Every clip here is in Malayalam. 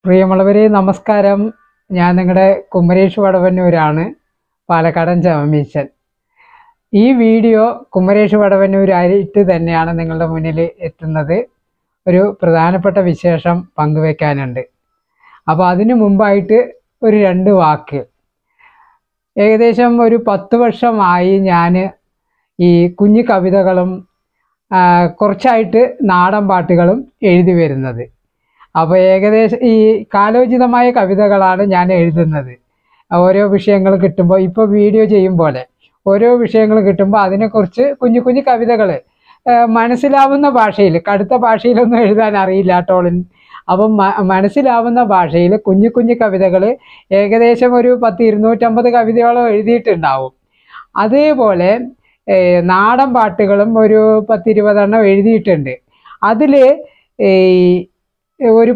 പ്രിയമുള്ളവരെ നമസ്കാരം. ഞാൻ നിങ്ങളുടെ കുമരേഷ് വടവന്നൂരാണ്, പാലക്കാടൻ ചമമീശൻ. ഈ വീഡിയോ കുമരേഷ് വടവന്നൂരായിട്ട് തന്നെയാണ് നിങ്ങളുടെ മുന്നിൽ എത്തുന്നത്. ഒരു പ്രധാനപ്പെട്ട വിശേഷം പങ്കുവെക്കാനുണ്ട്. അപ്പോൾ അതിനു മുമ്പായിട്ട് ഒരു 2 വാക്ക്. ഏകദേശം ഒരു 10 വർഷമായി ഞാൻ ഈ കുഞ്ഞു കവിതകളും കുറച്ചായിട്ട് നാടൻ പാട്ടുകളും എഴുതി വരുന്നത്. അപ്പോൾ ഏകദേശം ഈ കാലോചിതമായ കവിതകളാണ് ഞാൻ എഴുതുന്നത്. ഓരോ വിഷയങ്ങൾ കിട്ടുമ്പോൾ, ഇപ്പോൾ വീഡിയോ ചെയ്യും പോലെ ഓരോ വിഷയങ്ങൾ കിട്ടുമ്പോൾ അതിനെക്കുറിച്ച് കുഞ്ഞു കുഞ്ഞു കവിതകൾ മനസ്സിലാവുന്ന ഭാഷയിൽ, കടുത്ത ഭാഷയിലൊന്നും എഴുതാൻ അറിയില്ല ടോളിൻ. അപ്പം മനസ്സിലാവുന്ന ഭാഷയിൽ കുഞ്ഞു കുഞ്ഞു കവിതകൾ ഏകദേശം ഒരു 250 കവിതയോളം എഴുതിയിട്ടുണ്ടാവും. അതേപോലെ നാടൻ പാട്ടുകളും ഒരു 10-20 എഴുതിയിട്ടുണ്ട്. അതിൽ ഒരു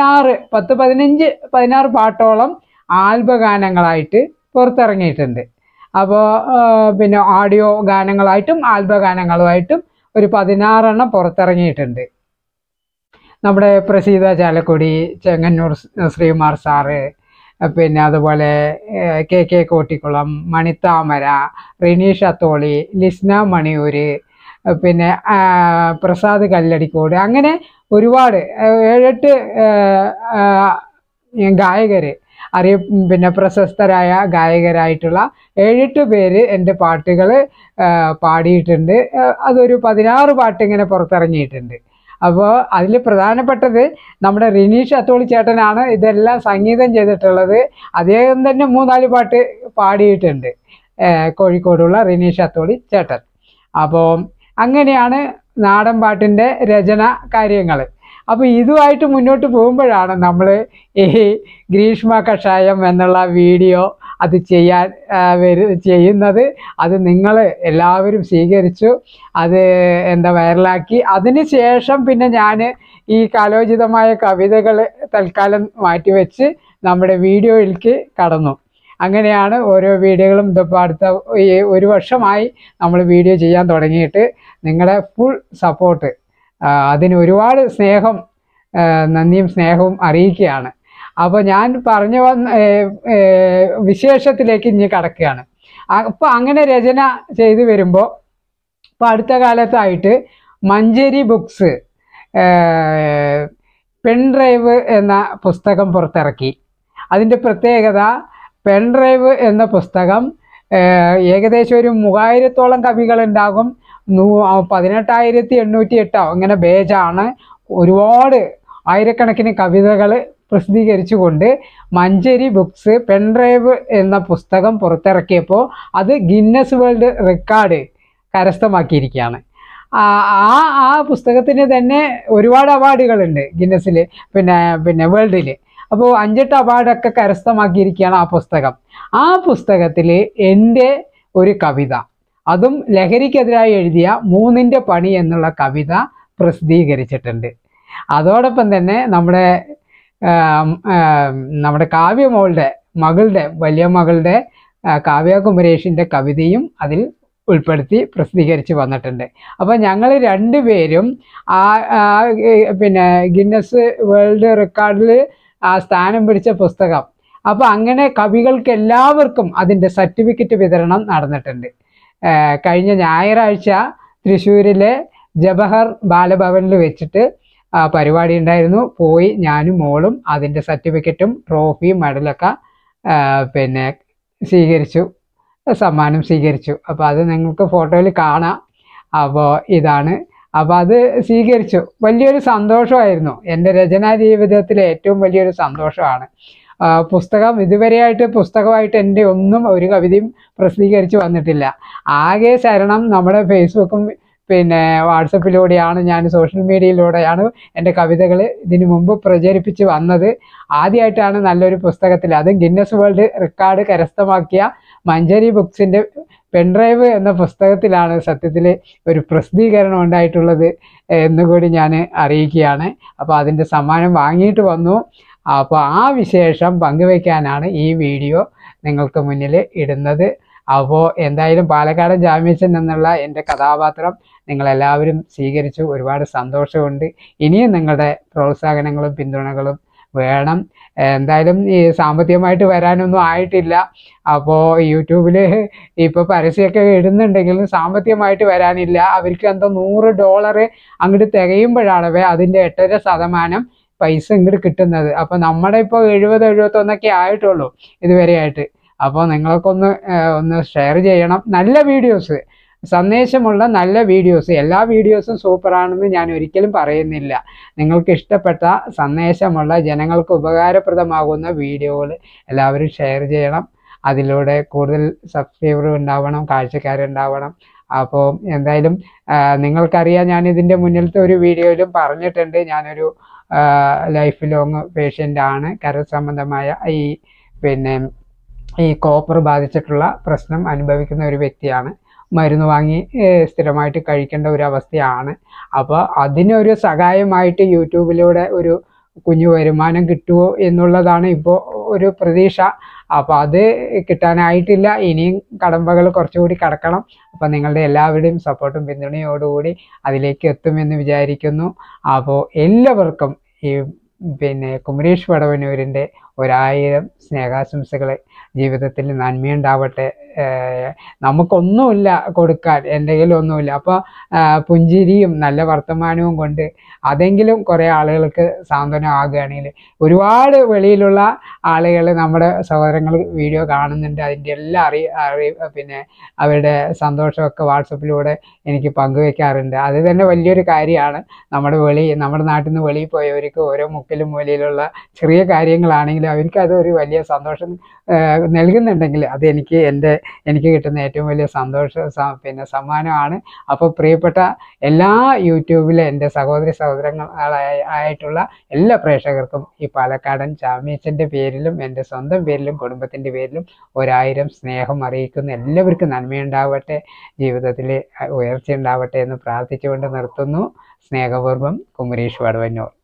15 പാട്ടോളം ആൽബഗാനങ്ങളായിട്ട് പുറത്തിറങ്ങിയിട്ടുണ്ട്. അപ്പോൾ പിന്നെ ഓഡിയോ ഗാനങ്ങളായിട്ടും ആൽബഗാനങ്ങളുമായിട്ടും ഒരു 16 പുറത്തിറങ്ങിയിട്ടുണ്ട്. നമ്മുടെ പ്രസീത ചാലക്കുടി, ചെങ്ങന്നൂർ ശ്രീകുമാർ സാറ്, പിന്നെ അതുപോലെ KK കോട്ടിക്കുളം, മണിത്താമര, റിനീഷ് അത്തോളി, ലിസ്ന മണിയൂര്, പിന്നെ പ്രസാദ് കല്ലടിക്കോട്, അങ്ങനെ ഒരുപാട് 7-8 ഗായകർ പിന്നെ പ്രശസ്തരായ ഗായകരായിട്ടുള്ള 7-8 പേര് എൻ്റെ പാട്ടുകൾ പാടിയിട്ടുണ്ട്. അതൊരു 16 പാട്ട് ഇങ്ങനെ പുറത്തിറങ്ങിയിട്ടുണ്ട്. അപ്പോൾ അതിൽ പ്രധാനപ്പെട്ടത് നമ്മുടെ റിനീഷ് അത്തോളി ചേട്ടനാണ് ഇതെല്ലാം സംഗീതം ചെയ്തിട്ടുള്ളത്. അദ്ദേഹം തന്നെ 3-4 പാട്ട് പാടിയിട്ടുണ്ട്, കോഴിക്കോടുള്ള റിനീഷ് അത്തോളി ചേട്ടൻ. അപ്പോൾ അങ്ങനെയാണ് നാടൻ പാട്ടിൻ്റെ രചന കാര്യങ്ങൾ. അപ്പോൾ ഇതുമായിട്ട് മുന്നോട്ട് പോകുമ്പോഴാണ് നമ്മൾ ഈ ഗ്രീഷ്മ കഷായം എന്നുള്ള വീഡിയോ അത് ചെയ്യുന്നത്. അത് നിങ്ങൾ എല്ലാവരും സ്വീകരിച്ചു, അത് വൈറലാക്കി. അതിന് ശേഷം പിന്നെ ഞാൻ ഈ കാലോചിതമായ കവിതകൾ തൽക്കാലം മാറ്റിവെച്ച് നമ്മുടെ വീഡിയോയിലേക്ക് കടന്നു. അങ്ങനെയാണ് ഓരോ വീഡിയോകളും ഇതിപ്പോൾ അടുത്ത 1 വർഷമായി നമ്മൾ വീഡിയോ ചെയ്യാൻ തുടങ്ങിയിട്ട്. നിങ്ങളുടെ ഫുൾ സപ്പോർട്ട്, അതിന് ഒരുപാട് സ്നേഹം, നന്ദിയും സ്നേഹവും അറിയിക്കുകയാണ്. അപ്പോൾ ഞാൻ പറഞ്ഞു വന്ന വിശേഷത്തിലേക്ക് ഇനി കടക്കുകയാണ്. അപ്പോൾ അങ്ങനെ രചന ചെയ്തു വരുമ്പോൾ ഇപ്പോൾ അടുത്ത കാലത്തായിട്ട് മഞ്ചേരി ബുക്സ് പെൻഡ്രൈവ് എന്ന പുസ്തകം പുറത്തിറക്കി. അതിൻ്റെ പ്രത്യേകത, പെൻഡ്രൈവ് എന്ന പുസ്തകം ഏകദേശം ഒരു 3000-ഓളം കവികളുണ്ടാകും. 18,808 ഇങ്ങനെ പേജാണ്. ഒരുപാട് ആയിരക്കണക്കിന് കവിതകൾ പ്രസിദ്ധീകരിച്ചുകൊണ്ട് മഞ്ചേരി ബുക്സ് പെൻഡ്രൈവ് എന്ന പുസ്തകം പുറത്തിറക്കിയപ്പോൾ അത് ഗിന്നസ് വേൾഡ് റെക്കോർഡ് കരസ്ഥമാക്കിയിരിക്കുകയാണ്. ആ പുസ്തകത്തിന് തന്നെ ഒരുപാട് അവാർഡുകളുണ്ട് ഗിന്നസിൽ, പിന്നെ വേൾഡിൽ. അപ്പോൾ 5-8 അവാർഡൊക്കെ കരസ്ഥമാക്കിയിരിക്കുകയാണ് ആ പുസ്തകം. ആ പുസ്തകത്തിൽ എൻ്റെ ഒരു കവിത, അതും ലഹരിക്കെതിരായി എഴുതിയ 3ന്റെ പണി എന്നുള്ള കവിത പ്രസിദ്ധീകരിച്ചിട്ടുണ്ട്. അതോടൊപ്പം തന്നെ നമ്മുടെ കാവ്യമോളുടെ വലിയ മകളുടെ കാവ്യ കുമരേഷിൻ്റെ കവിതയും അതിൽ ഉൾപ്പെടുത്തി പ്രസിദ്ധീകരിച്ച് വന്നിട്ടുണ്ട്. അപ്പോൾ ഞങ്ങൾ 2 പേരും പിന്നെ ഗിന്നസ് വേൾഡ് റെക്കോർഡിൽ സ്ഥാനം പിടിച്ച പുസ്തകം. അപ്പോൾ അങ്ങനെ കവികൾക്ക് എല്ലാവർക്കും അതിൻ്റെ സർട്ടിഫിക്കറ്റ് വിതരണം നടന്നിട്ടുണ്ട്. കഴിഞ്ഞ ഞായറാഴ്ച തൃശ്ശൂരിലെ ജവഹർ ബാലഭവനിൽ വെച്ചിട്ട് പരിപാടി ഉണ്ടായിരുന്നു. പോയി ഞാനും മോളും അതിൻ്റെ സർട്ടിഫിക്കറ്റും ട്രോഫിയും മെഡലൊക്കെ പിന്നെ സ്വീകരിച്ചു, സമ്മാനം സ്വീകരിച്ചു. അപ്പോൾ അത് നിങ്ങൾക്ക് ഫോട്ടോയിൽ കാണാം. അപ്പോൾ ഇതാണ്. അപ്പോൾ അത് സ്വീകരിച്ചു. വലിയൊരു സന്തോഷമായിരുന്നു. എൻ്റെ രചനാ ജീവിതത്തിലെ ഏറ്റവും വലിയൊരു സന്തോഷമാണ്. പുസ്തകം ഇതുവരെയായിട്ട് പുസ്തകമായിട്ട് എൻ്റെ ഒരു കവിതയും പ്രസിദ്ധീകരിച്ച് വന്നിട്ടില്ല. ആകെ ശരണം നമ്മുടെ ഫേസ്ബുക്കും പിന്നെ വാട്സപ്പിലൂടെയാണ്, ഞാൻ സോഷ്യൽ മീഡിയയിലൂടെയാണ് എൻ്റെ കവിതകൾ ഇതിനു മുമ്പ് പ്രചരിപ്പിച്ച് വന്നത്. ആദ്യമായിട്ടാണ് നല്ലൊരു പുസ്തകത്തിൽ, അതും ഗിന്നസ് വേൾഡ് റെക്കോർഡ് കരസ്ഥമാക്കിയ മഞ്ചേരി ബുക്സിൻ്റെ പെൻഡ്രൈവ് എന്ന പുസ്തകത്തിലാണ് സത്യത്തിൽ ഒരു പ്രസിദ്ധീകരണം ഉണ്ടായിട്ടുള്ളത് എന്നുകൂടി ഞാൻ അറിയിക്കുകയാണ്. അപ്പോൾ അതിൻ്റെ സമ്മാനം വാങ്ങിയിട്ട് വന്നു. അപ്പോൾ ആ വിശേഷം പങ്കുവയ്ക്കാനാണ് ഈ വീഡിയോ നിങ്ങൾക്ക് മുന്നിൽ ഇടുന്നത്. അപ്പോൾ എന്തായാലും പാലക്കാടൻ ജാമ്യച്ചൻ എന്നുള്ള എൻ്റെ കഥാപാത്രം നിങ്ങളെല്ലാവരും സ്വീകരിച്ചു. ഒരുപാട് സന്തോഷമുണ്ട്. ഇനിയും നിങ്ങളുടെ പ്രോത്സാഹനങ്ങളും പിന്തുണകളും വേണം. എന്തായാലും ഈ സാമ്പത്തികമായിട്ട് വരാനൊന്നും ആയിട്ടില്ല. അപ്പോൾ യൂട്യൂബിൽ ഇപ്പോൾ പരസ്യമൊക്കെ ഇടുന്നുണ്ടെങ്കിലും സാമ്പത്തികമായിട്ട് വരാനില്ല. അവർക്ക് എന്തോ $100 അങ്ങോട്ട് തികയുമ്പോഴാണ് അതിൻ്റെ 8.5% പൈസ ഇങ്ങോട്ട് കിട്ടുന്നത്. അപ്പോൾ നമ്മുടെ ഇപ്പോൾ 70-71 ആയിട്ടുള്ളൂ ഇതുവരെ ആയിട്ട്. അപ്പോൾ നിങ്ങളൊക്കെ ഒന്ന് ഷെയർ ചെയ്യണം. നല്ല വീഡിയോസ്, സന്ദേശമുള്ള നല്ല വീഡിയോസ്, എല്ലാ വീഡിയോസും സൂപ്പറാണെന്ന് ഞാൻ ഒരിക്കലും പറയുന്നില്ല. നിങ്ങൾക്ക് ഇഷ്ടപ്പെട്ട സന്ദേശമുള്ള ജനങ്ങൾക്ക് ഉപകാരപ്രദമാകുന്ന വീഡിയോകൾ എല്ലാവരും ഷെയർ ചെയ്യണം. അതിലൂടെ കൂടുതൽ സബ്സ്ക്രൈബർ ഉണ്ടാവണം, കാഴ്ചക്കാരുണ്ടാവണം. അപ്പോൾ എന്തായാലും നിങ്ങൾക്കറിയാം, ഞാൻ ഇതിൻ്റെ മുന്നിലത്തെ ഒരു വീഡിയോയിലും പറഞ്ഞിട്ടുണ്ട്, ഞാനൊരു ലൈഫ് ലോങ് പേഷ്യൻ്റ് ആണ്. കരൾ സംബന്ധമായ ഈ കോപ്പർ ബാധിച്ചിട്ടുള്ള പ്രശ്നം അനുഭവിക്കുന്ന ഒരു വ്യക്തിയാണ്. മരുന്ന് വാങ്ങി സ്ഥിരമായിട്ട് കഴിക്കേണ്ട ഒരു അവസ്ഥയാണ്. അപ്പോൾ അതിനൊരു സഹായമായിട്ട് യൂട്യൂബിലൂടെ ഒരു കുഞ്ഞു വരുമാനം കിട്ടുമോ എന്നുള്ളതാണ് ഇപ്പോൾ ഒരു പ്രതീക്ഷ. അപ്പോൾ അത് കിട്ടാനായിട്ടില്ല. ഇനിയും കടമ്പകൾ കുറച്ചുകൂടി കടക്കണം. അപ്പോൾ നിങ്ങളുടെ എല്ലാവരുടെയും സപ്പോർട്ടും പിന്തുണയോടുകൂടി അതിലേക്ക് എത്തുമെന്ന് വിചാരിക്കുന്നു. അപ്പോൾ എല്ലാവർക്കും ഈ കുമരേഷ് വടവന്നൂരിൻ്റെ 1000 സ്നേഹാശംസകൾ. ജീവിതത്തിൽ നന്മയുണ്ടാവട്ടെ. നമുക്കൊന്നുമില്ല കൊടുക്കാൻ, എൻ്റെ കയ്യിൽ ഒന്നുമില്ല. അപ്പോൾ പുഞ്ചിരിയും നല്ല വർത്തമാനവും കൊണ്ട് അതെങ്കിലും കുറേ ആളുകൾക്ക് സാന്ത്വനം ആകുകയാണെങ്കിൽ, ഒരുപാട് വെളിയിലുള്ള ആളുകൾ നമ്മുടെ സഹോദരങ്ങൾ വീഡിയോ കാണുന്നുണ്ട്. അതിൻ്റെ എല്ലാ അവരുടെ സന്തോഷമൊക്കെ വാട്സപ്പിലൂടെ എനിക്ക് പങ്കുവെക്കാറുണ്ട്. അത് തന്നെ വലിയൊരു കാര്യമാണ്. നമ്മുടെ നാട്ടിൽ നിന്ന് വെളിയിൽ പോയവർക്ക് ഓരോ മുക്കിലും മൂലയിലുള്ള ചെറിയ കാര്യങ്ങളാണെങ്കിലും അവർക്ക് അതൊരു വലിയ സന്തോഷം നൽകുന്നുണ്ടെങ്കിൽ അത് എനിക്ക് കിട്ടുന്ന ഏറ്റവും വലിയ സമ്മാനമാണ്. അപ്പോൾ പ്രിയപ്പെട്ട എല്ലാ യൂട്യൂബിലെ എൻ്റെ സഹോദരങ്ങളായിട്ടുള്ള എല്ലാ പ്രേക്ഷകർക്കും ഈ പാലക്കാടൻ ചാമ്യച്ചൻ്റെ പേരിലും എൻ്റെ സ്വന്തം പേരിലും കുടുംബത്തിൻ്റെ പേരിലും 1000 സ്നേഹം അറിയിക്കുന്ന എല്ലാവർക്കും നന്മയുണ്ടാവട്ടെ, ജീവിതത്തിൽ ഉയർച്ച ഉണ്ടാവട്ടെ എന്ന് പ്രാർത്ഥിച്ചുകൊണ്ട് നിർത്തുന്നു. സ്നേഹപൂർവ്വം കുമരേഷ് വടവന്നൂർ.